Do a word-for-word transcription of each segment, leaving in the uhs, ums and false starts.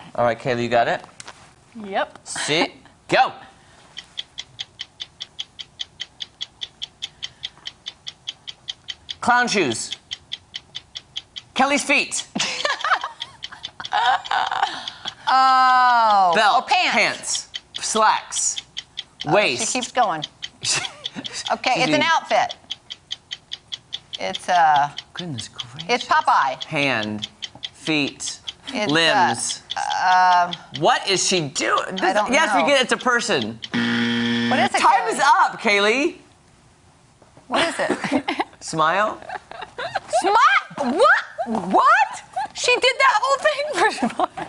All right, Kaylee, you got it? Yep. Sit, go. Clown shoes. Kelly's feet. Oh. Belt. Oh, pants. Pants. Slacks. Oh, Waist. she keeps going. Okay, She's it's an being- outfit. It's uh. Goodness gracious. It's Popeye. Hand. Feet. It's, Limbs. Uh, What is she doing? This, I don't yes, know. we get it. It's a person. what is it? Time Kaylee? is up, Kaylee. What is it? Smile. Smile? What? What? She did that whole thing for smile.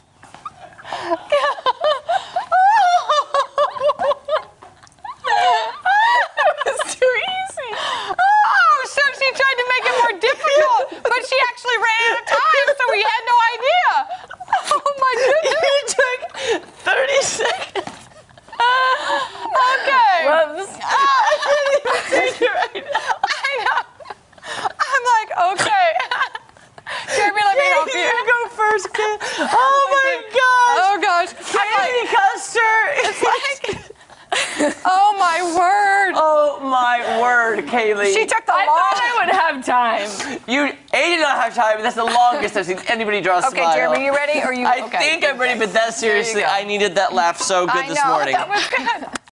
It's too easy. Oh, so she tried to make it more difficult, but she actually ran out of time, so we had no idea. Oh my goodness. It took thirty seconds. Okay. Whoops. I didn't even take it right now. I know. I'm like, okay. Jeremy, let me help you. You go first, kid. Oh my gosh. Oh gosh. Kaylee Custer. It's like. Oh my word. Oh my word, Kaylee. She took the I long. thought I would have time. You A did not have time. That's the longest I've seen anybody draw a Okay, smile. Jeremy, you ready? Or you? I okay. think I'm ready, but that seriously, go. I needed that laugh so good I this know, morning. that was good.